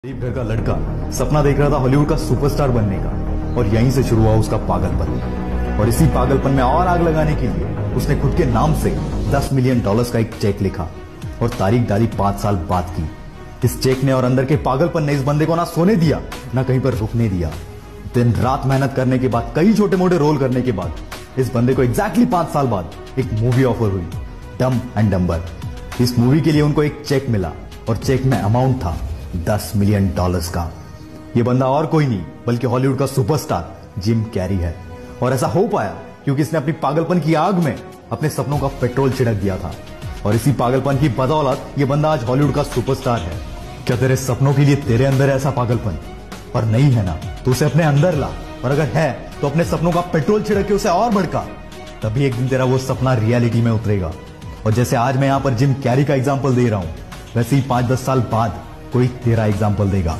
गरीब घर का लड़का सपना देख रहा था हॉलीवुड का सुपरस्टार बनने का, और यहीं से शुरू हुआ उसका पागलपन। और इसी पागलपन में और आग लगाने के लिए उसने खुद के नाम से $10 मिलियन का एक चेक लिखा और तारीख डाली 5 साल बाद की। इस चेक ने और अंदर के पागलपन ने इस बंदे को ना सोने दिया ना कहीं पर रुकने दिया। दिन रात मेहनत करने के बाद, कई छोटे मोटे रोल करने के बाद इस बंदे को एग्जैक्टली 5 साल बाद एक मूवी ऑफर हुई, डम एंड डम्बर। इस मूवी के लिए उनको एक चेक मिला और चेक में अमाउंट था $10 मिलियन का। ये बंदा और कोई नहीं बल्कि हॉलीवुड का सुपरस्टार जिम कैरी है। और ऐसा हो पाया क्योंकि इसने अपनी पागलपन की आग में अपने सपनों का पेट्रोल छिड़क दिया था, और इसी पागलपन की बदौलत ये बंदा आज हॉलीवुड का सुपरस्टार है। क्या तेरे सपनों के लिए तेरे अंदर है ऐसा पागलपन? और नहीं है ना, तो उसे अपने अंदर ला, और अगर है तो अपने सपनों का पेट्रोल छिड़क के उसे और भड़का। तभी एक दिन तेरा वो सपना रियलिटी में उतरेगा। और जैसे आज मैं यहां पर जिम कैरी का एग्जाम्पल दे रहा हूं, वैसे ही 5-10 साल बाद कोई तेरा एग्जाम्पल देगा।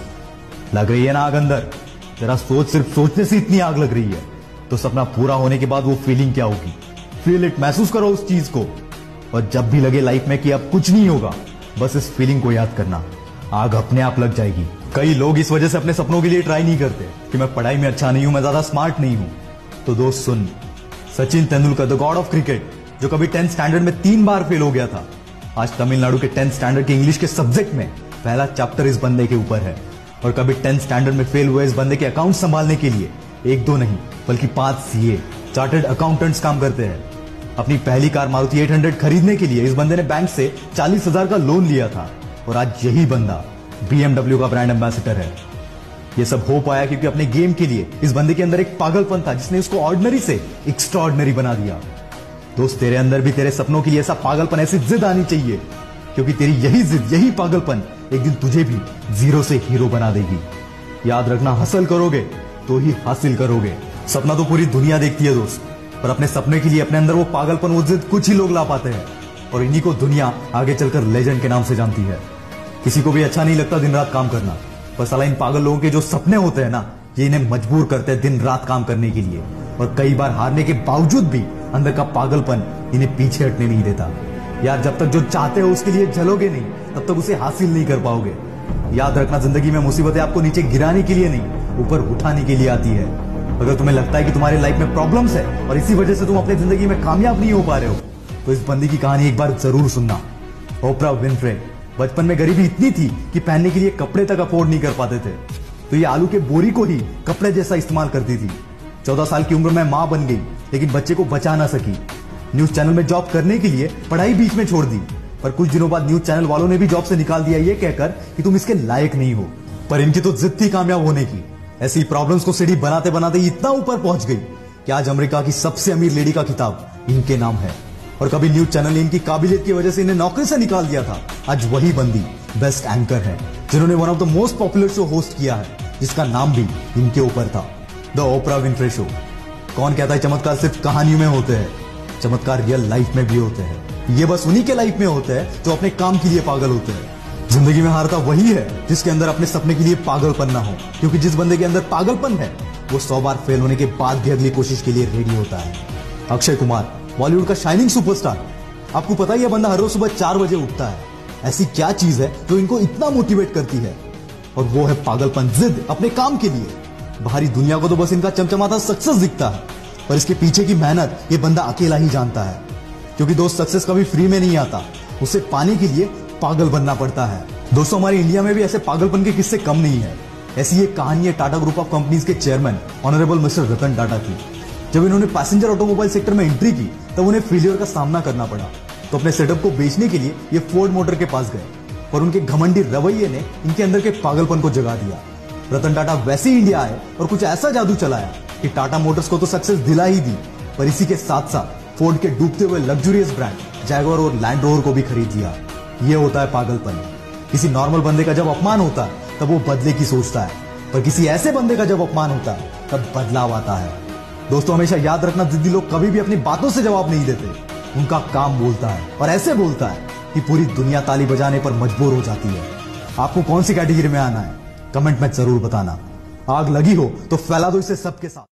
लग रही है ना आग अंदर? तेरा सोच सिर्फ सोचने से इतनी आग लग रही है, तो सपना पूरा होने के बाद वो फीलिंग क्या होगी? फील इट, महसूस करो उस चीज को। और जब भी लगे लाइफ में कि अब कुछ नहीं होगा, बस इस फीलिंग को याद करना, आग अपने आप लग जाएगी। कई लोग इस वजह से अपने सपनों के लिए ट्राई नहीं करते कि मैं पढ़ाई में अच्छा नहीं हूं, मैं ज्यादा स्मार्ट नहीं हूं। तो दोस्त सुन, Sachin Tendulkar the god of cricket, जो कभी 10th स्टैंडर्ड में 3 बार फेल हो गया था, आज तमिलनाडु के 10th स्टैंडर्ड के इंग्लिश के सब्जेक्ट में पहला चैप्टर इस बंदे के ऊपर है। और कभी 10th स्टैंडर्ड में फेल हुए इस बंदे के अकाउंट संभालने के लिए 1-2 नहीं बल्कि 5 CA चार्टर्ड अकाउंटेंट्स काम करते हैं। अपनी पहली कार मारुति 800 खरीदने के लिए इस बंदे ने बैंक से 40,000 का लोन लिया था, और आज यही बंदा BMW का ब्रांड एम्बेसडर है। ये सब हो पाया क्योंकि अपने गेम के लिए इस बंदे के अंदर एक पागलपन था जिसने उसको ऑर्डिनरी से एक्स्ट्राऑर्डिनरी बना दिया। दोस्त, तेरे अंदर भी तेरे सपनों के लिए ऐसा पागलपन, ऐसी जिद आनी चाहिए, क्योंकि तेरी यही जिद, यही पागलपन एक दिन तुझे भी जीरो से हीरो बना देगी। याद रखना, हासिल करोगे तो ही हासिल करोगे। सपना तो पूरी दुनिया देखती है दोस्त, पर अपने सपने के लिए अपने अंदर वो पागलपन, वो जिद कुछ ही लोग ला पाते हैं, और इन्हीं को दुनिया आगे चलकर लेजेंड के नाम से जानती है। किसी को भी अच्छा नहीं लगता दिन रात काम करना, पर साला इन पागल लोगों के जो सपने होते हैं ना, ये इन्हें मजबूर करते हैं दिन रात काम करने के लिए। और कई बार हारने के बावजूद भी अंदर का पागलपन इन्हें पीछे हटने नहीं देता। यार, जब तक जो चाहते हो उसके लिए जलोगे नहीं, तब तक उसे हासिल नहीं कर पाओगे। याद रखना, जिंदगी में मुसीबतें आपको नीचे गिराने के लिए नहीं, ऊपर उठाने के लिए आती है। अगर तुम्हें लगता है कि तुम्हारी लाइफ में प्रॉब्लम्स है और इसी वजह से तुम अपनी जिंदगी में कामयाब नहीं हो पा रहे हो, तो इस बंदी की कहानी एक बार जरूर सुनना। ओपरा विनफ्रे बचपन में गरीबी इतनी थी कि पहनने के लिए कपड़े तक अफोर्ड नहीं कर पाते थे, तो ये आलू के बोरी को ही कपड़े जैसा इस्तेमाल करती थी। 14 साल की उम्र में मां बन गई, लेकिन बच्चे को बचा ना सकी। न्यूज चैनल में जॉब करने के लिए पढ़ाई बीच में छोड़ दी, पर कुछ दिनों बाद न्यूज चैनल वालों ने भी जॉब से निकाल दिया, ये कहकर कि तुम इसके लायक नहीं हो। पर इनकी तो जिद थी कामयाब होने की। ऐसी प्रॉब्लम्स को सीढ़ी बनाते बनाते इतना ऊपर पहुंच गई कि आज अमेरिका की सबसे अमीर लेडी का खिताब इनके नाम है। और कभी न्यूज चैनल ने इनकी काबिलियत की वजह से इन्हें नौकरी से निकाल दिया था, आज वही बंदी बेस्ट एंकर है, जिन्होंने one of the most popular show host किया है, जिसका नाम भी इनके ऊपर था, द ओपरा विनफ्रे शो। कौन कहता है चमत्कार सिर्फ कहानियों में होते हैं? चमत्कार रियल लाइफ में भी होते हैं। ये बस उन्हीं के लाइफ में होते हैं जो अपने काम के लिए पागल होते हैं। जिंदगी में हारता वही है जिसके अंदर अपने सपने के लिए पागलपन ना हो, क्योंकि जिस बंदे के अंदर पागलपन है वो 100 बार फेल होने के बाद भी अगली कोशिश के लिए रेडी होता है। अक्षय कुमार, बॉलीवुड का शाइनिंग सुपरस्टार। आपको पता है यह बंदा हर रोज सुबह 4 बजे उठता है। ऐसी क्या चीज है जो इनको इतना मोटिवेट करती है? और वो है पागलपन, जिद अपने काम के लिए। बाहरी दुनिया को तो बस इनका चमचमाता सक्सेस दिखता है, पर इसके पीछे की मेहनत ये बंदा अकेला ही जानता है। क्योंकि दोस्त, सक्सेस कभी फ्री में नहीं आता, उसे पाने के लिए पागल बनना पड़ता है। दोस्तों, हमारे इंडिया में भी ऐसे पागलपन के किस्से कम नहीं है। ऐसी एक कहानी है टाटा ग्रुप ऑफ कंपनीज के chairman honourable mister Ratan Tata की। जब इन्होंने पैसेंजर ऑटोमोबाइल सेक्टर में एंट्री की, तब उन्हें फेलियर का सामना करना पड़ा। तो अपने सेटअप को बेचने के लिए ये फोर्ड मोटर के पास गए, और उनके घमंडी रवैये ने इनके अंदर के पागलपन को जगा दिया। रतन टाटा वैसे ही इंडिया आए और कुछ ऐसा जादू चलाया कि टाटा मोटर्स को तो सक्सेस दिला ही दी, पर इसी के साथ साथ फोर्ड के डूबते हुए लग्जरियस ब्रांड जैगुआर और लैंड रोवर को भी खरीद लिया। ये होता है पागलपन। किसी नॉर्मल बंदे का जब अपमान होता है तब वो बदले की सोचता है, पर किसी ऐसे बंदे का जब अपमान होता है तब बदलाव आता है। दोस्तों, हमेशा याद रखना, जिद्दी लोग कभी भी अपनी बातों से जवाब नहीं देते, उनका काम बोलता है, और ऐसे बोलता है कि पूरी दुनिया ताली बजाने पर मजबूर हो जाती है। आपको कौन सी कैटेगरी में आना है, कमेंट में जरूर बताना। आग लगी हो तो फैला दो इसे सबके साथ।